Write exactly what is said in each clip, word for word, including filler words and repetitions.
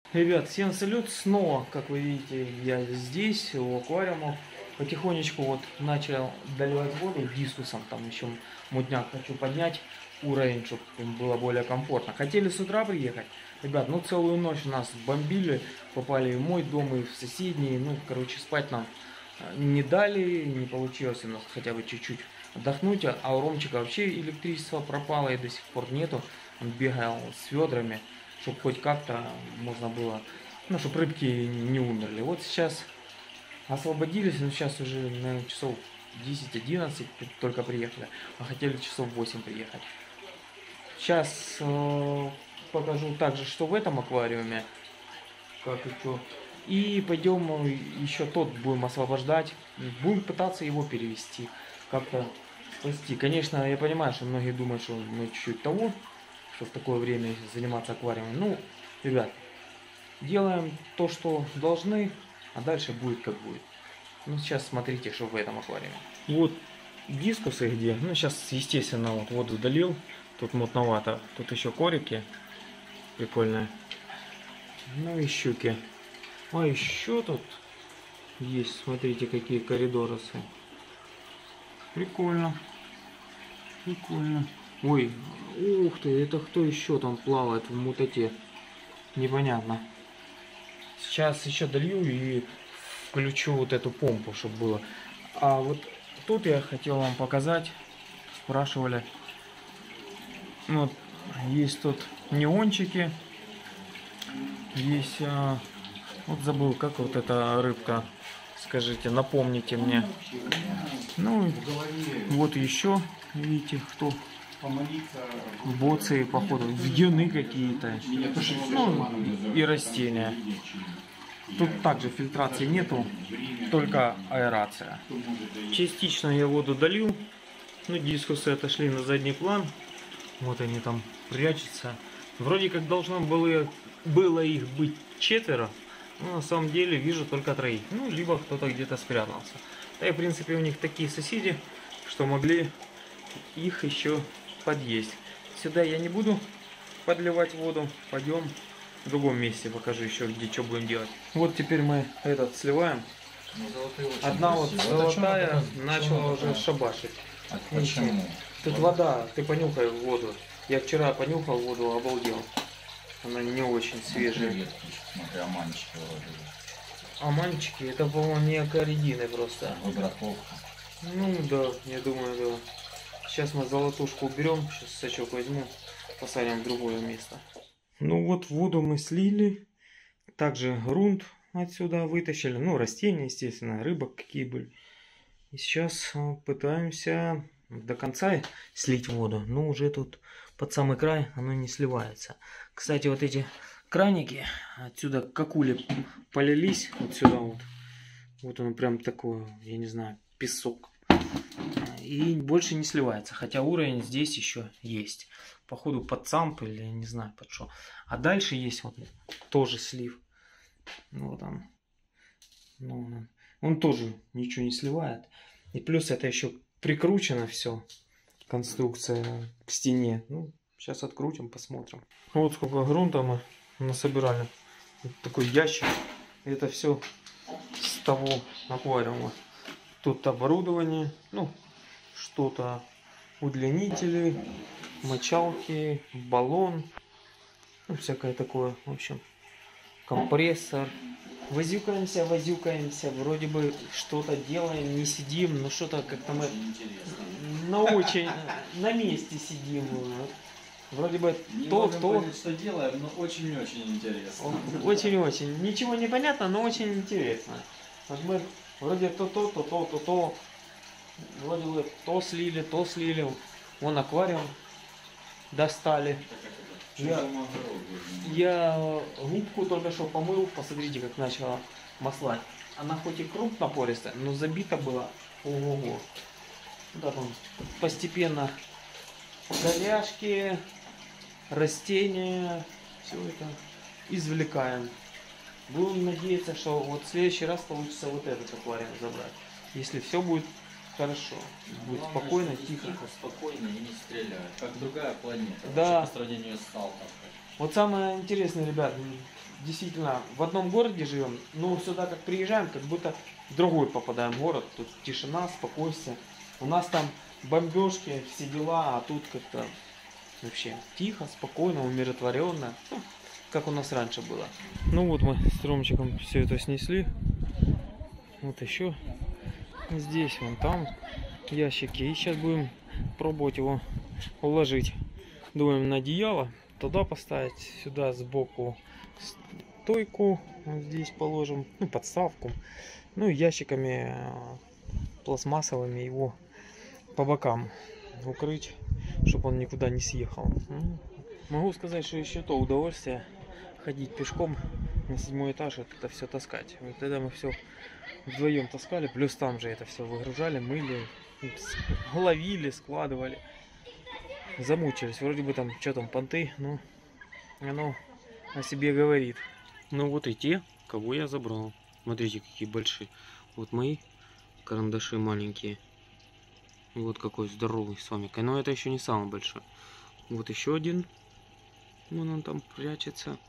Ребят, всем салют, снова, как вы видите, я здесь, у аквариума. Потихонечку вот начал доливать воду дискусом, там еще мутняк хочу поднять уровень, чтобы было более комфортно. Хотели с утра приехать, ребят, ну целую ночь нас бомбили, попали в мой дом и в соседний, ну короче спать нам не дали, не получилось у нас хотя бы чуть-чуть отдохнуть, а у Ромчика вообще электричество пропало и до сих пор нету, он бегал с ведрами, чтобы хоть как-то можно было, ну, чтобы рыбки не умерли. Вот сейчас освободились, но сейчас уже, наверное, часов десять-одиннадцать только приехали, а хотели часов восемь приехать. Сейчас э, покажу также, что в этом аквариуме, как и что. И пойдем еще тот будем освобождать, будем пытаться его перевести, как-то спасти. Конечно, я понимаю, что многие думают, что мы чуть-чуть того, что в такое время заниматься аквариумом. Ну, ребят, делаем то, что должны, а дальше будет как будет. Ну, сейчас смотрите, что в этом аквариуме. Вот дискусы где. Ну, сейчас, естественно, вот воду долил. Тут мутновато. Тут еще корики прикольные. Ну и щуки. А еще тут есть, смотрите, какие коридоросы. Прикольно. Прикольно. Ой, ух ты, это кто еще там плавает в мутоте? Непонятно. Сейчас еще долью и включу вот эту помпу, чтобы было. А вот тут я хотел вам показать. Спрашивали. Вот, есть тут неончики. Есть... А, вот забыл, как вот эта рыбка. Скажите, напомните мне. Ну, вот еще, видите, кто... Боцы, походу, вьюны какие-то, ну, и растения. Тут также фильтрации нету, только аэрация. Частично я воду долил, ну, дискусы отошли на задний план. Вот они там прячутся. Вроде как должно было, было их быть четверо, но на самом деле вижу только троих. Ну, либо кто-то где-то спрятался. Да и в принципе у них такие соседи, что могли их еще подъесть. Сюда я не буду подливать воду. Пойдем в другом месте покажу еще, где что будем делать. Вот теперь мы этот сливаем. Одна вот золотая начала уже шабашить. А почему? Тут вода, ты понюхай воду. Я вчера понюхал воду, обалдел. Она не очень свежая. Смотри, аманчики вроде. Аманчики, это, по-моему, не акаридины просто. Выбраковка. Ну да, я думаю, да. Сейчас мы золотушку уберем, сейчас сачок возьму, посадим в другое место. Ну вот воду мы слили, также грунт отсюда вытащили, ну растения, естественно, рыбок какие были. И сейчас пытаемся до конца слить воду, но уже тут под самый край оно не сливается. Кстати, вот эти краники отсюда какули полились, отсюда вот, вот он прям такой, я не знаю, песок. И больше не сливается, хотя уровень здесь еще есть. Походу под самп или не знаю под что. А дальше есть вот тоже слив. Вот он. Ну, он. Он тоже ничего не сливает. И плюс это еще прикручено все. Конструкция к стене. Ну, сейчас открутим, посмотрим. Вот сколько грунта мы насобирали. Вот такой ящик. Это все с того аквариума. Тут оборудование. Ну, что-то, удлинители, мочалки, баллон, ну, всякое такое, в общем, компрессор. Возюкаемся, возюкаемся, вроде бы что-то делаем, не сидим, но что-то как-то мы на очень, на месте сидим. Вроде бы не то, можем то. понять, что делаем, но очень-очень интересно. Очень-очень. Ничего не понятно, но очень интересно. Вот мы вроде то-то, то-то, то-то. Вроде бы то слили, то слили. Вон аквариум достали. Я, я губку только что помыл. Посмотрите, как начала маслать. Она хоть и крупнопористая, но забита была. Ого-го. Да, там постепенно голяшки, растения. Все это извлекаем. Будем надеяться, что вот в следующий раз получится вот этот аквариум забрать. Если все будет хорошо, будет главное, спокойно, тихо. тихо. Спокойно и не стреляют, как другая планета. Да. По сравнению с Салтовкой. Вот самое интересное, ребят, действительно в одном городе живем, но сюда как приезжаем, как будто в другой попадаем город. Тут тишина, спокойствие. У нас там бомбежки, все дела, а тут как-то вообще тихо, спокойно, умиротворенно. Ну, как у нас раньше было. Ну вот мы с Ромчиком все это снесли. Вот еще здесь, вон там ящики. И сейчас будем пробовать его уложить. Думаем на одеяло. Туда поставить, сюда сбоку стойку. Вот здесь положим. Ну, подставку. Ну и ящиками пластмассовыми его по бокам укрыть, чтобы он никуда не съехал. Ну, могу сказать, что еще то удовольствие ходить пешком на седьмой этаж, это все таскать. Вот тогда мы все вдвоем таскали, плюс там же это все выгружали, мыли, ловили, складывали. Замучились. Вроде бы там, что там, понты, но оно о себе говорит. Ну вот и те, кого я забрал. Смотрите, какие большие. Вот мои карандаши маленькие. Вот какой здоровый с вами. Но это еще не самый большой. Вот еще один. Вон он там прячется.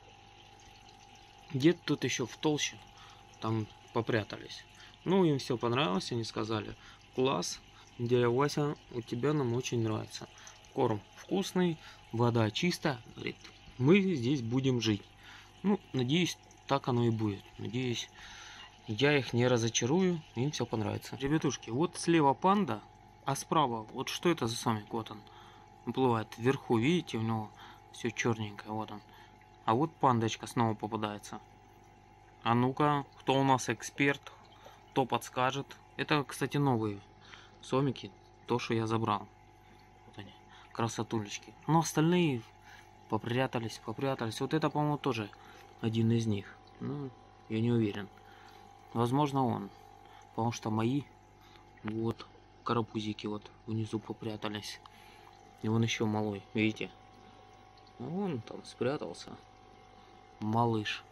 Где-то тут еще в толще. Там попрятались. Ну, им все понравилось. Они сказали: класс, дядя Вася, у тебя нам очень нравится. Корм вкусный, вода чистая. Говорит, мы здесь будем жить. Ну, надеюсь, так оно и будет. Надеюсь, я их не разочарую. Им все понравится. Ребятушки, вот слева панда. А справа, вот что это за сомик? Вот он уплывает вверху, видите, у него все черненькое, вот он. А вот пандочка снова попадается. А ну-ка, кто у нас эксперт, кто подскажет. Это, кстати, новые сомики, то, что я забрал. Вот они, красотулечки. Но остальные попрятались, попрятались. Вот это, по-моему, тоже один из них. Ну, я не уверен. Возможно, он. Потому что мои, вот, карапузики вот внизу попрятались. И он еще малой, видите? Вон там спрятался. Малыш.